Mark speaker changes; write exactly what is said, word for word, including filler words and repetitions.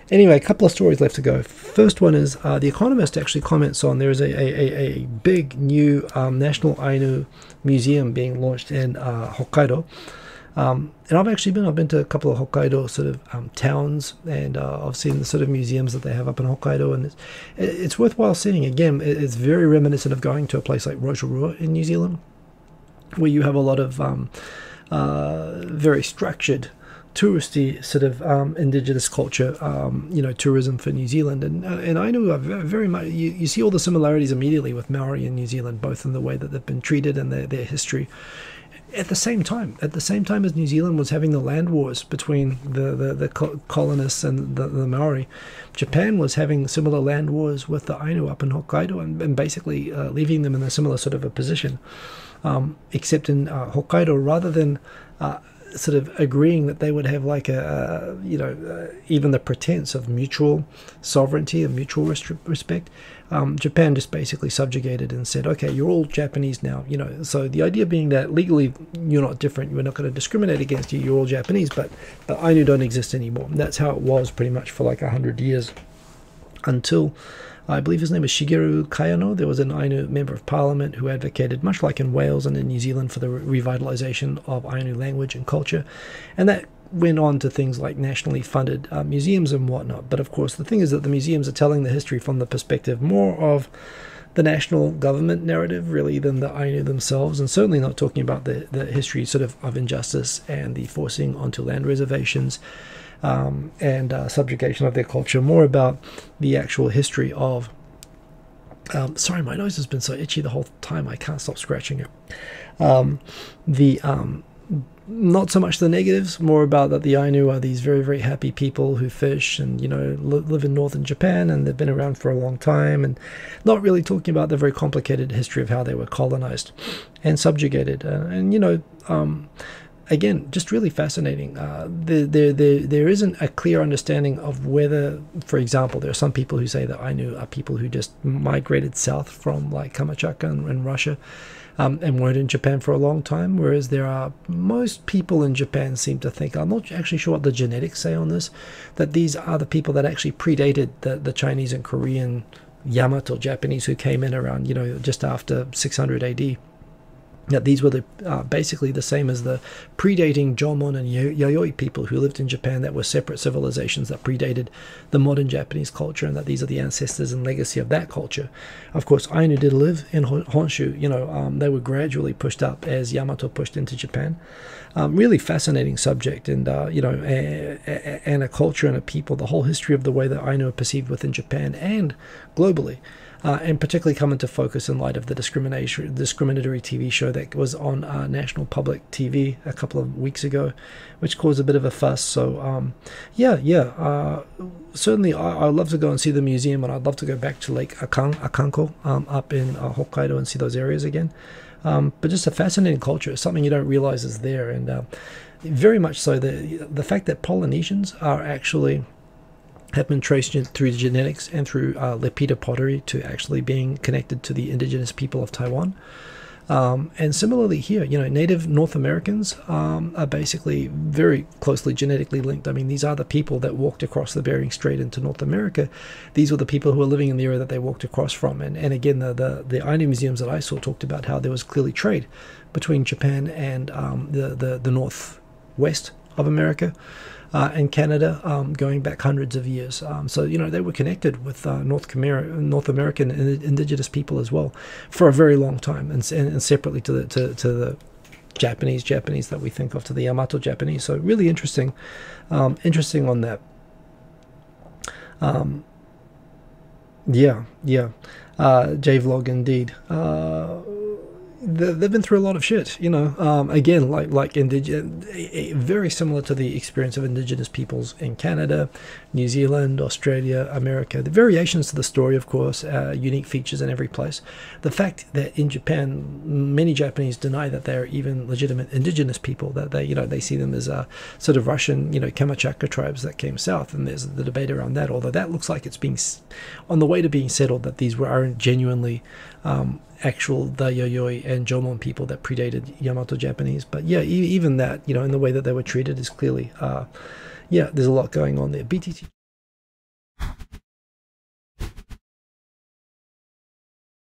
Speaker 1: Anyway, a couple of stories left to go. First one is uh, The Economist actually comments on there is a, a, a big new um, National Ainu Museum being launched in uh, Hokkaido. Um, and I've actually been, I've been to a couple of Hokkaido sort of um, towns, and uh, I've seen the sort of museums that they have up in Hokkaido, and it's, it's worthwhile seeing. Again, it's very reminiscent of going to a place like Rotorua in New Zealand, where you have a lot of um, uh, very structured touristy sort of um, indigenous culture, um, you know, tourism for New Zealand. And uh, and Ainu are very much, you, you see all the similarities immediately with Maori in New Zealand, both in the way that they've been treated and their, their history. At the same time, at the same time as New Zealand was having the land wars between the, the, the colonists and the, the Maori, Japan was having similar land wars with the Ainu up in Hokkaido, and, and basically uh, leaving them in a similar sort of a position. Um, except in uh, Hokkaido, rather than uh, sort of agreeing that they would have like a, a you know, uh, even the pretense of mutual sovereignty and mutual respect, um, Japan just basically subjugated and said, okay, you're all Japanese now, you know. So the idea being that legally you're not different, we're not going to discriminate against you, you're all Japanese, but the Ainu don't exist anymore. And that's how it was pretty much for like a hundred years, until I believe his name is Shigeru Kayano. There was an Ainu member of parliament who advocated, much like in Wales and in New Zealand, for the revitalization of Ainu language and culture. And that went on to things like nationally funded uh, museums and whatnot. But of course, the thing is that the museums are telling the history from the perspective more of the national government narrative, really, than the Ainu themselves, and certainly not talking about the, the history sort of, of injustice and the forcing onto land reservations, Um, and uh, subjugation of their culture, more about the actual history of um, sorry, my nose has been so itchy the whole time I can't stop scratching it. Um, the um, not so much the negatives, more about that the Ainu are these very, very happy people who fish and, you know, li live in northern Japan, and they've been around for a long time, and not really talking about the very complicated history of how they were colonized and subjugated. Uh, and, you know, um, again, just really fascinating. Uh, there, there, there, there isn't a clear understanding of whether, for example, there are some people who say that Ainu are people who just migrated south from like Kamchatka and, and Russia, um, and weren't in Japan for a long time, whereas there are, most people in Japan seem to think, I'm not actually sure what the genetics say on this, that these are the people that actually predated the, the Chinese and Korean Yamato Japanese who came in around, you know, just after six hundred A D. That these were the, uh, basically the same as the predating Jomon and Yayoi people who lived in Japan, that were separate civilizations that predated the modern Japanese culture, and that these are the ancestors and legacy of that culture. Of course, Ainu did live in Honshu. You know, um, they were gradually pushed up as Yamato pushed into Japan. Um, really fascinating subject, and uh, you know, a, a, and a culture and a people, the whole history of the way that Ainu are perceived within Japan and globally. Uh, and particularly come into focus in light of the discrimination, discriminatory T V show that was on uh, National Public T V a couple of weeks ago, which caused a bit of a fuss. So, um, yeah, yeah, uh, certainly I, I'd love to go and see the museum, and I'd love to go back to Lake Akan, Akanko um, up in uh, Hokkaido and see those areas again. Um, but just a fascinating culture, something you don't realize is there, and uh, very much so the the fact that Polynesians are actually have been traced through genetics and through uh, Lepida pottery to actually being connected to the indigenous people of Taiwan. Um, and similarly here, you know, Native North Americans um, are basically very closely genetically linked. I mean, these are the people that walked across the Bering Strait into North America. These were the people who were living in the area that they walked across from. And, and again, the, the, the Ainu museums that I saw talked about how there was clearly trade between Japan and um, the, the, the northwest of America. Uh, and Canada, um, going back hundreds of years. Um, so, you know, they were connected with uh, North, Khmer North American and indigenous people as well for a very long time, and, and, and separately to the, to, to the Japanese, Japanese that we think of, to the Yamato Japanese. So really interesting, um, interesting on that. Um, yeah, yeah. Uh, J-Vlog indeed. Uh, They've been through a lot of shit, you know. Um, again, like like indigenous, very similar to the experience of indigenous peoples in Canada, New Zealand, Australia, America. The variations to the story, of course, uh, unique features in every place. The fact that in Japan, many Japanese deny that they're even legitimate indigenous people. That they, you know, they see them as a sort of Russian, you know, Kamchatka tribes that came south, and there's the debate around that. Although that looks like it's being on the way to being settled, that these were aren't genuinely. Um, actual the Yayoi and Jomon people that predated Yamato Japanese. But yeah, e even that, you know, in the way that they were treated is clearly, uh, yeah, there's a lot going on there. B T T